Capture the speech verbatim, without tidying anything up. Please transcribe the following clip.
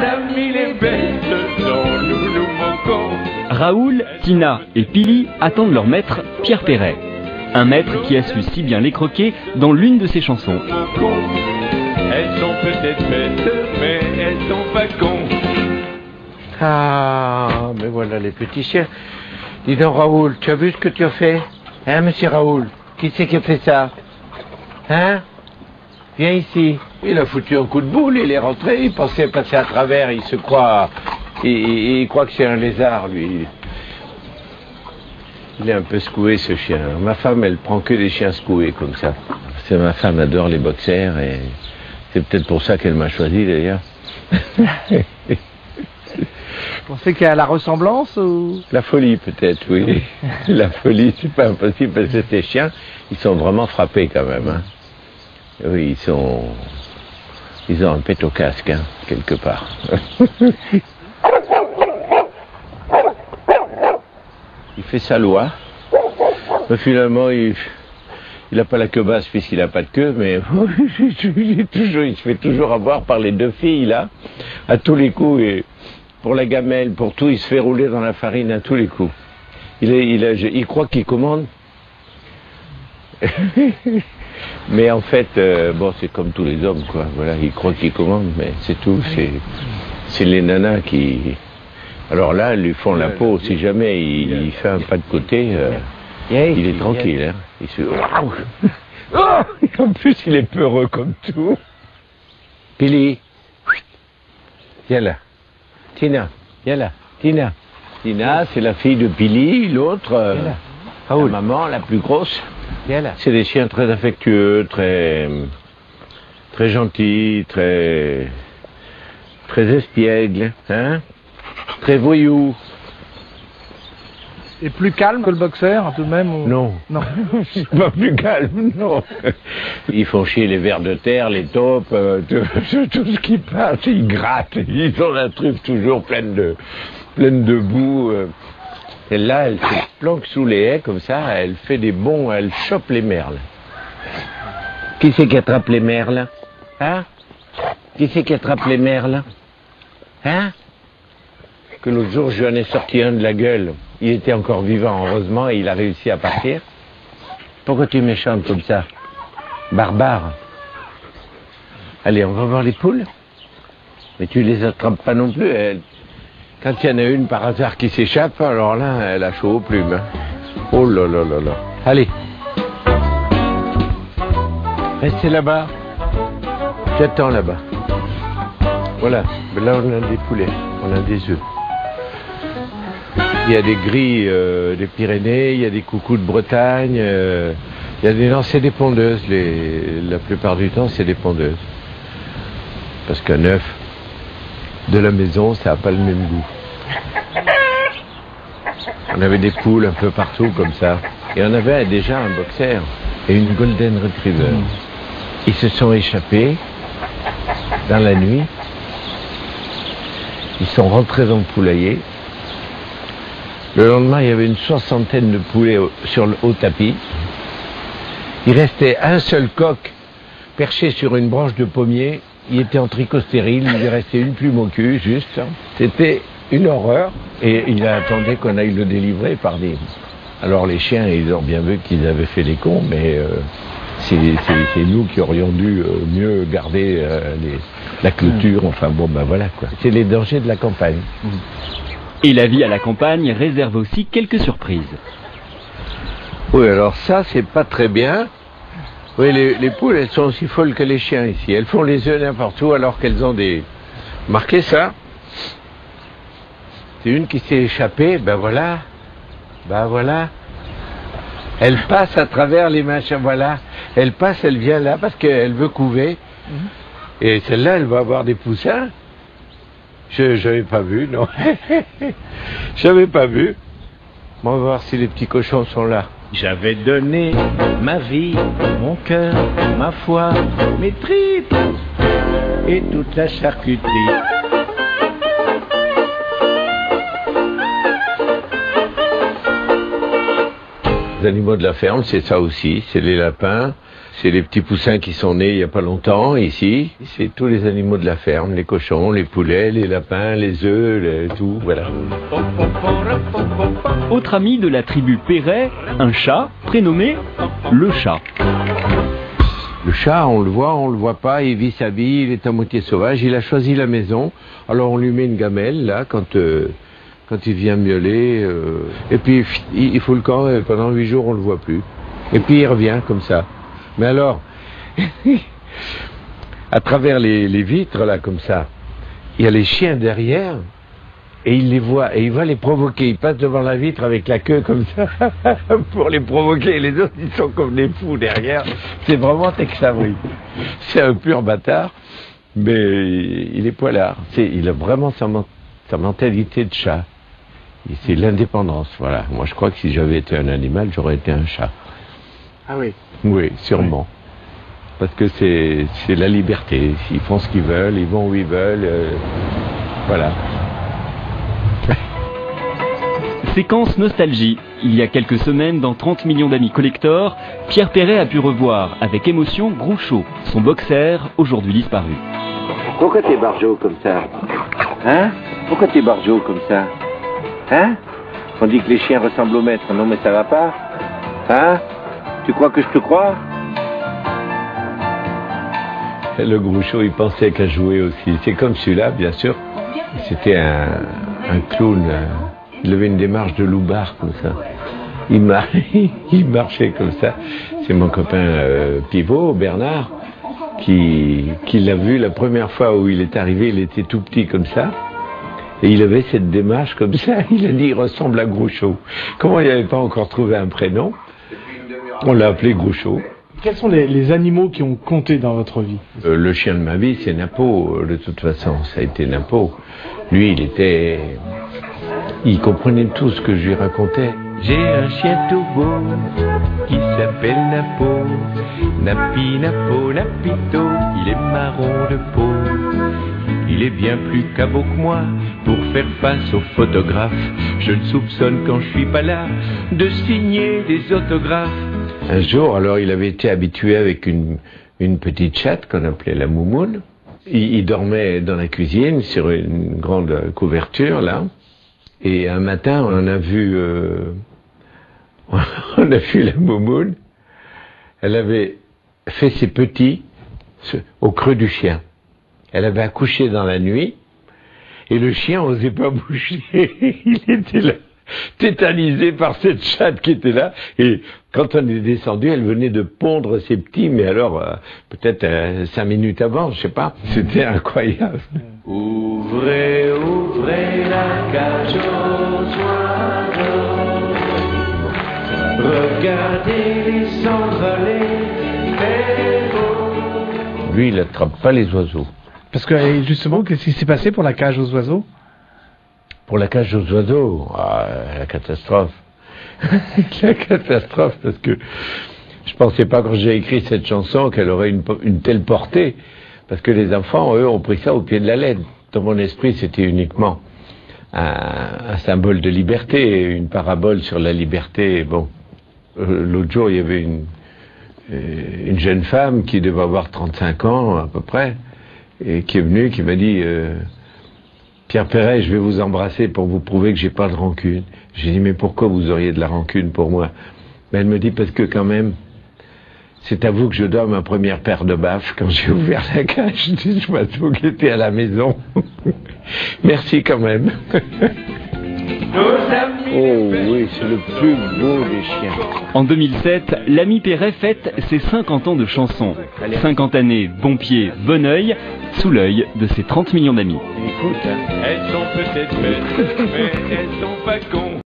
amis les bêtes dont nous nous moquons. Raoul, Tina et Pili attendent leur maître, Pierre Perret. Un maître qui a su si bien les croquer dans l'une de ses chansons. Elles sont peut-être bêtes, mais elles sont pas cons. Ah, mais voilà les petits chiens. Dis donc Raoul, tu as vu ce que tu as fait? Hein, monsieur Raoul? Qui c'est qui a fait ça? Hein? Viens ici. Il a foutu un coup de boule, il est rentré, il pensait passer à travers, il se croit... Il, il, il croit que c'est un lézard, lui. Il est un peu secoué, ce chien. Ma femme, elle prend que des chiens secoués, comme ça. C'est ma femme adore les boxers, et c'est peut-être pour ça qu'elle m'a choisi, d'ailleurs. Vous pensez qu'il y a la ressemblance ou... La folie, peut-être, oui. La folie, c'est pas impossible, parce que ces chiens, ils sont vraiment frappés, quand même, hein. Oui, ils sont... Ils ont un pet au casque, hein, quelque part. Il fait sa loi. Mais finalement, il il n'a pas la queue basse puisqu'il n'a pas de queue, mais il, toujours, il se fait toujours avoir par les deux filles, là, à tous les coups. Et pour la gamelle, pour tout, il se fait rouler dans la farine à tous les coups. Il, est, il, a, il croit qu'il commande. Mais en fait, euh, bon, c'est comme tous les hommes, quoi. Voilà, il croit qu'il commande, mais c'est tout. C'est les nanas qui... Alors là, elles lui font la peau. Si jamais il, il fait un pas de côté, euh, il est tranquille. Hein. Il se... Oh, en plus, il est peureux comme tout. Pili, viens là. Tina, viens là. Tina. Tina, c'est la fille de Pili. L'autre, euh, la maman, la plus grosse. C'est des chiens très affectueux, très, très gentils, très, très espiègles, hein, très voyous. Et plus calme que le boxer, tout de même ou... Non, non. C'est pas plus calme, non. Ils font chier les vers de terre, les taupes, euh, tout, tout ce qui passe, ils grattent, ils ont la truffe toujours pleine de, pleine de boue. Euh. Celle-là, elle se planque sous les haies, comme ça, elle fait des bonds, elle chope les merles. Qui c'est qui attrape les merles? Hein? Qui c'est qui attrape les merles? Hein? Que l'autre jour, je lui en ai sorti un de la gueule. Il était encore vivant, heureusement, et il a réussi à partir. Pourquoi tu es méchante comme ça? Barbare. Allez, on va voir les poules. Mais tu les attrapes pas non plus, elles. Quand il y en a une par hasard qui s'échappe, alors là, elle a chaud aux plumes. Hein. Oh là là là là. Allez. Restez là-bas. J'attends là-bas. Voilà. Là, on a des poulets. On a des œufs. Il y a des grilles euh, des Pyrénées, il y a des coucous de Bretagne. Euh, il y a des... Non, c'est des pondeuses. Les... La plupart du temps, c'est des pondeuses. Parce qu'un œuf de la maison, ça n'a pas le même goût. On avait des poules un peu partout comme ça. Et on avait déjà un boxer et une golden retriever. Ils se sont échappés dans la nuit. Ils sont rentrés dans le poulailler. Le lendemain, il y avait une soixantaine de poulets au, sur le haut tapis. Il restait un seul coq perché sur une branche de pommier. Il était en tricot stérile, il lui restait une plume au cul, juste. C'était une horreur. Et il attendait qu'on aille le délivrer par des... Alors les chiens, ils ont bien vu qu'ils avaient fait les cons, mais euh, c'est nous qui aurions dû euh, mieux garder euh, les, la clôture. Enfin bon, ben voilà quoi. C'est les dangers de la campagne. Et la vie à la campagne réserve aussi quelques surprises. Oui, alors ça, c'est pas très bien. Oui, les, les poules, elles sont aussi folles que les chiens ici. Elles font les œufs n'importe où alors qu'elles ont des... Marquez ça. C'est une qui s'est échappée, ben voilà. Ben voilà. Elle passe à travers les machins, voilà. Elle passe, elle vient là parce qu'elle veut couver. Mm-hmm. Et celle-là, elle va avoir des poussins. Je n'avais pas vu, non. Je n'avais pas vu. Bon, on va voir si les petits cochons sont là. J'avais donné ma vie, mon cœur, ma foi, mes tripes et toute la charcuterie. Les animaux de la ferme, c'est ça aussi, c'est les lapins, C'est les petits poussins qui sont nés il n'y a pas longtemps, ici. C'est tous les animaux de la ferme, les cochons, les poulets, les lapins, les œufs, les... tout, voilà. Autre ami de la tribu Perret, un chat prénommé le chat. Le chat, on le voit, on le voit pas, il vit sa vie, il est à moitié sauvage, il a choisi la maison. Alors on lui met une gamelle, là, quand, euh, quand il vient miauler. Euh, et puis il, il fout le camp, et pendant huit jours, on le voit plus. Et puis il revient comme ça. Mais alors, à travers les, les vitres, là, comme ça, il y a les chiens derrière, et il les voit, et il va les provoquer. Il passe devant la vitre avec la queue comme ça, pour les provoquer. Les autres, ils sont comme des fous derrière. C'est vraiment Tex Avery. C'est un pur bâtard, mais il est poilard. C'est, il a vraiment sa, sa mentalité de chat. C'est l'indépendance, voilà. Moi, je crois que si j'avais été un animal, j'aurais été un chat. Ah oui. Oui, sûrement. Oui. Parce que c'est, c'est la liberté. Ils font ce qu'ils veulent, ils vont où ils veulent. Euh, voilà. Séquence nostalgie. Il y a quelques semaines, dans trente millions d'amis collector, Pierre Perret a pu revoir avec émotion Groucho, son boxer, aujourd'hui disparu. Pourquoi t'es barjot comme ça? Hein? Pourquoi t'es barjot comme ça? Hein? On dit que les chiens ressemblent aux maîtres. Non mais ça va pas? Hein? Tu crois que je te crois? Le Groucho, il pensait qu'à jouer aussi. C'est comme celui-là, bien sûr. C'était un, un clown. Il avait une démarche de loupard, comme ça. Il, mar... il marchait comme ça. C'est mon copain euh, Pivot, Bernard, qui, qui l'a vu la première fois où il est arrivé. Il était tout petit comme ça. Et il avait cette démarche comme ça. Il a dit, il ressemble à Groucho. Comment il n'avait pas encore trouvé un prénom? On l'a appelé Groucho. Quels sont les, les animaux qui ont compté dans votre vie? euh, Le chien de ma vie, c'est Napo, de toute façon. Ça a été Napo. Lui, il était... Il comprenait tout ce que je lui racontais. J'ai un chien tout beau qui s'appelle Napo. Napi, Napo, Napito, il est marron de peau. Il est bien plus cabot que moi pour faire face aux photographes. Je le soupçonne quand je suis pas là de signer des autographes. Un jour, alors, il avait été habitué avec une, une petite chatte qu'on appelait la Moumoune. Il, il dormait dans la cuisine sur une grande couverture, là. Et un matin, on a vu, euh, on a vu la Moumoune. Elle avait fait ses petits au creux du chien. Elle avait accouché dans la nuit, et le chien n'osait pas bouger. Il était là, tétanisé par cette chatte qui était là. Et quand on est descendu, elle venait de pondre ses petits, mais alors, euh, peut-être euh, cinq minutes avant, je sais pas. C'était incroyable. Ouvrez, ouvrez la cage aux oiseaux. Regardez les s'envoler, c'est beau. Lui, il n'attrape pas les oiseaux. Parce que justement, qu'est-ce qui s'est passé pour la cage aux oiseaux? Pour la cage aux oiseaux, ah, la catastrophe. La catastrophe, parce que je pensais pas quand j'ai écrit cette chanson qu'elle aurait une, une telle portée. Parce que les enfants, eux, ont pris ça au pied de la lettre. Dans mon esprit, c'était uniquement un, un symbole de liberté, une parabole sur la liberté. Bon, euh, l'autre jour, il y avait une, euh, une jeune femme qui devait avoir trente-cinq ans, à peu près, et qui est venue, qui m'a dit euh, « Pierre Perret, je vais vous embrasser pour vous prouver que j'ai pas de rancune. » J'ai dit « Mais pourquoi vous auriez de la rancune pour moi ?» Mais elle me dit « Parce que quand même, c'est à vous que je dois ma première paire de baffes quand j'ai ouvert la cage des oiseaux qui étaient à la maison. » Merci quand même. Oh oui, c'est le plus beau des chiens. En deux mille sept, l'ami Perret fête ses cinquante ans de chansons. cinquante années, bon pied, bon oeil, sous l'œil de ses trente millions d'amis. Écoute, hein. Elles sont peut-être bêtes, mais elles sont pas cons.